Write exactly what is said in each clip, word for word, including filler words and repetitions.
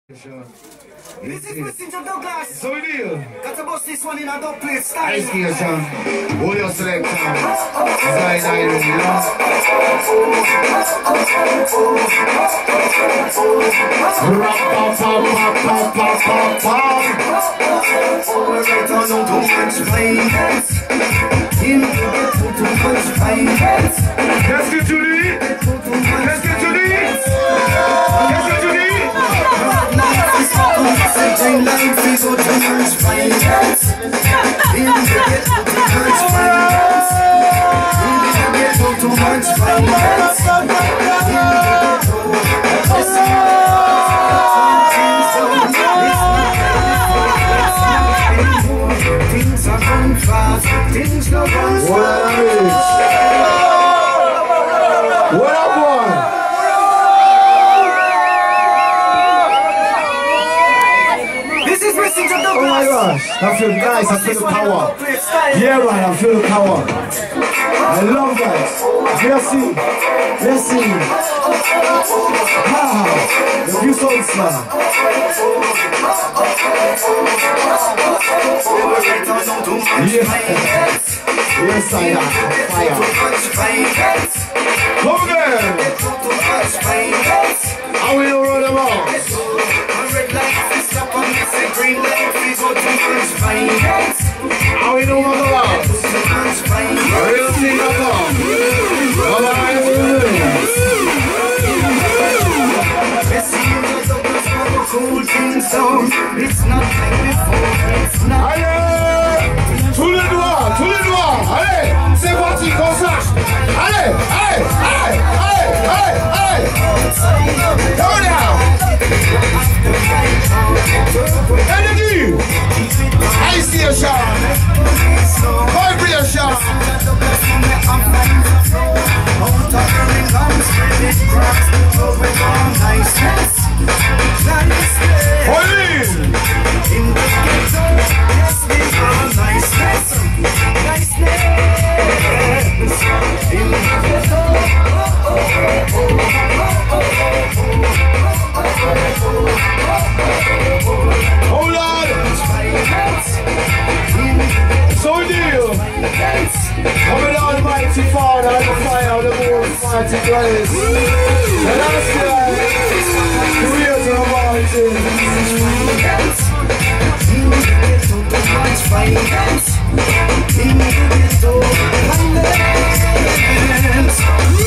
This is Messenger Douglas. So we deal. Got to bust this one in a dub plate style. Ice station. Hold your selection. Design iron, you know. Rap, pam, pam, pam, pam, pam, pam, pam. Right on, no too much violence. In the ghetto, too much violence. Let's get to the. Let's get to the. Let's get to the. Setting life is so too much violence. In the ghetto, too much violence. In the ghetto, too much violence. In the ghetto, things are going fast. Things go on fast. What up, boy? Oh my gosh, I feel nice, I feel the power. Yeah, man, I feel the power. I love that. Merci, merci. Ah, the view so smart. Yeah. Yes, I am. Fire. Come again. How we don't run them out? Green light, please go to much violence. How we know what about? Real thing about. What are you doing? Cool things down. It's not like before. It's not. Allez! Tous les doigts, tous les doigts. Allez! C'est parti, qu'on sache. Allez! Allez! Allez! Allez! Allez! Allez! Go down! Energy! I see a shot! Vibration! Holy! In the ghetto, yes, we are niceness. Niceness. In the ghetto, oh, oh, Hold on! So deal! Coming on, mighty Father, and the fire of the most mighty grace. And I say, creator of all things. in the ghetto, too much violence. In the ghetto, violence.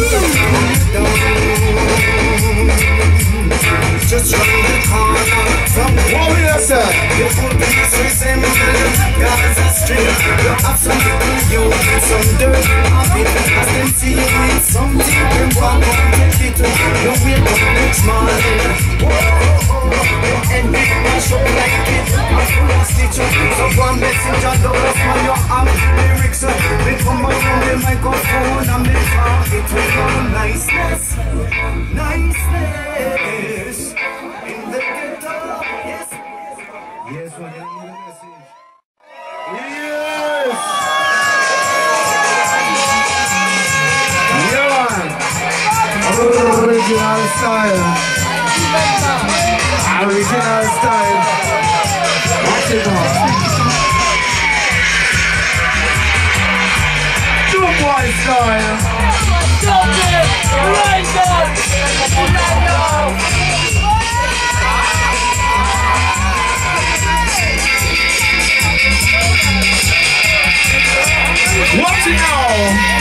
Just round the corner from the What will I say? you put this resemble Gaza Street. You have some little you and some dirt. I'll be the last and see you with something. Then walk on, take it to you wake up next morning. Whoa, and make my show like it. I'm full of stitches. So one messenger Douglas on your arm. Lyrics, they come around the microphone and they talk it with all niceness. Niceness. In the ghetto, yes. Yes, one, you need a message. Yes! Yeah, man! Original style. Original style. Watch it now. Two boy style. Stop it! Right now! Right now! Watch it now!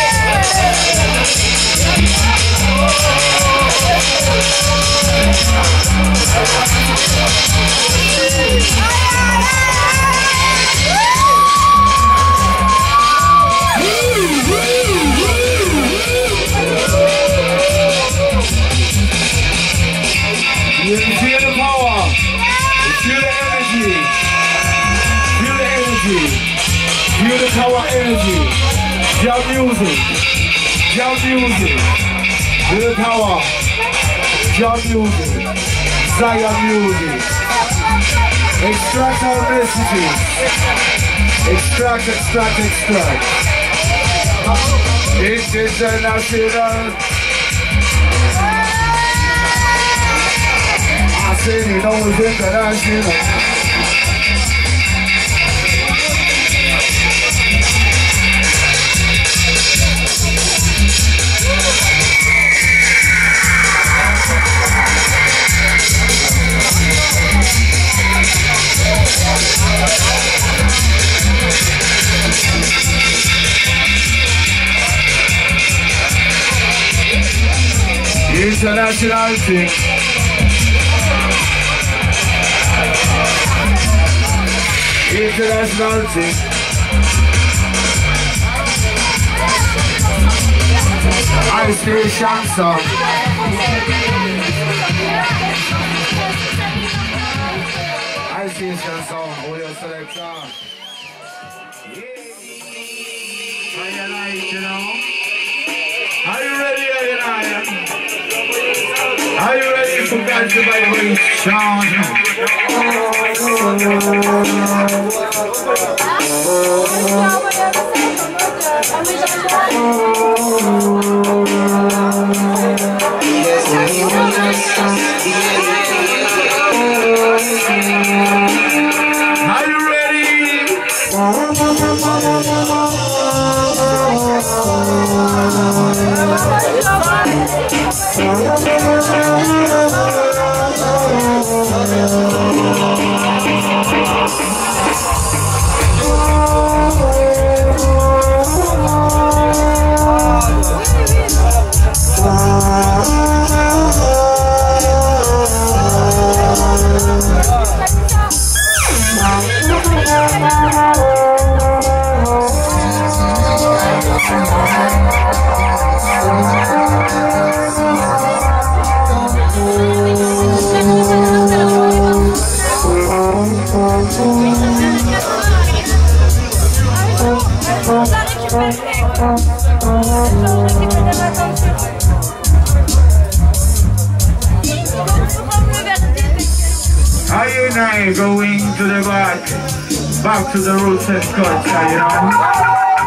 You feel the power, you feel the energy, feel the energy, feel the power energy, your music, your music, feel the power, your music, Zion music, extract our messages, extract, extract, extract, international. saying you know it's international. International thing. International thing. I stay chanson. I stay chanson. Oh, your selector. How you like, you know? Are you ready, are you not? Are you ready for God's vibration? Are you ready? Are you and I going to the back, back to the roots and culture, you know?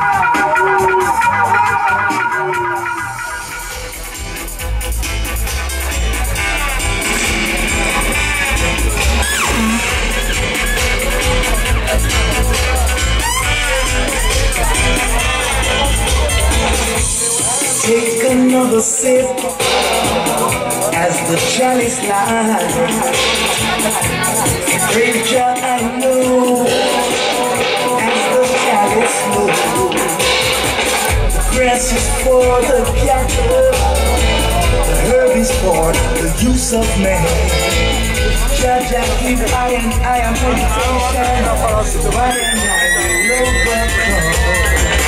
Take another sip as the chalice lies. Praise Jah I know as the chalice moves. The grass is for the cattle, the herb is for the use of man. Jah Jah give I and I am meditation, so I and I will overcome.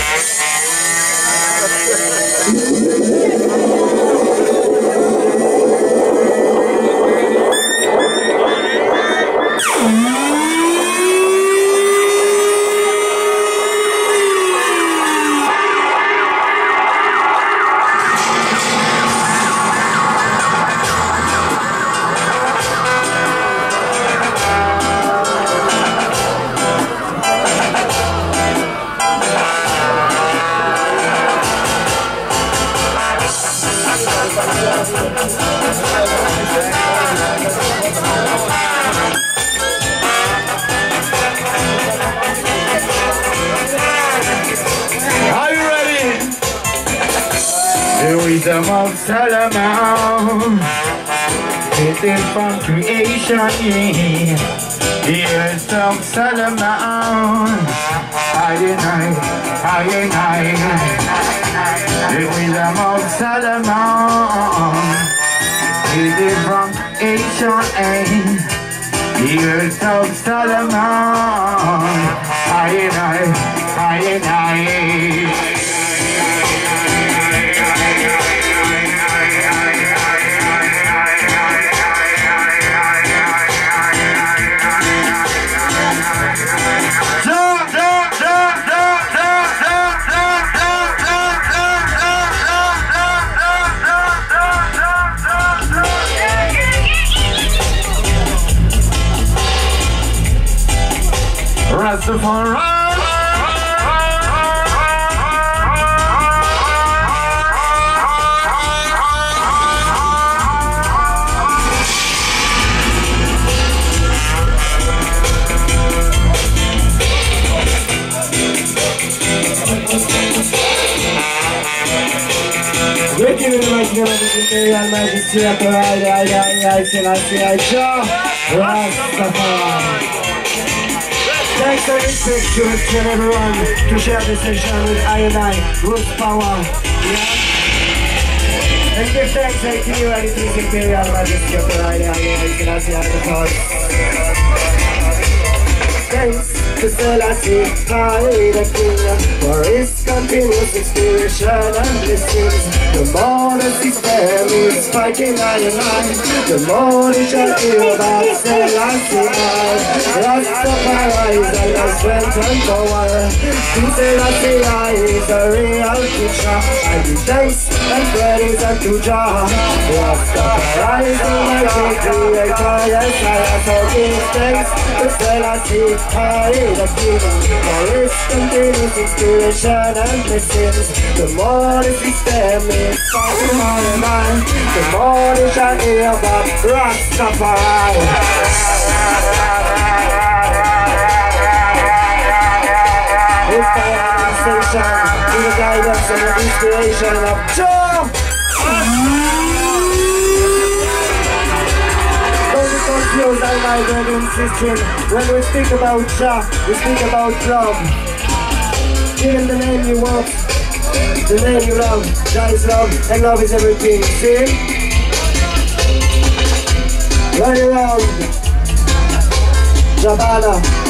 Wisdom of Solomon, written from creation, yeah. Years of Solomon, I and I, I and I. The wisdom of Solomon, written from creation, years of Solomon, I and I, I and I. Rastafari. Wicked in the mighty name of the Imperial Majesty of the Ride, Ride, Ride, Ride, Selassie, I Jah, Rastafari. Thanks and respect to each and everyone to share this session with I and I, Roots Powa. Yeah? And give thanks to you and the Imperial Majesty of the Ride, Ride, Ride, Selassie, I Jah. Thanks to Selassie, I the King, for his continuous inspiration and blessings. The more the system is fighting I and I, the more they shall hear about Selassie I. Rastafari is our strength and power. To Selassie I is a real teacher. I give thanks and praise unto Jah. Rastafari is the mighty creator. Yes, I also give thanks to Selassie I the King, for his continuous inspiration and blessings. The more the system is fighting on the mind, the more they shall hear about Rastafari. Inspire and station to the guidance and the inspiration of Jah. Confused I my brethren sisters. When we speak about Jah, we speak about love. Give him the name you want, the name you love. Jah is love, and love is everything. See? Run around Jahman.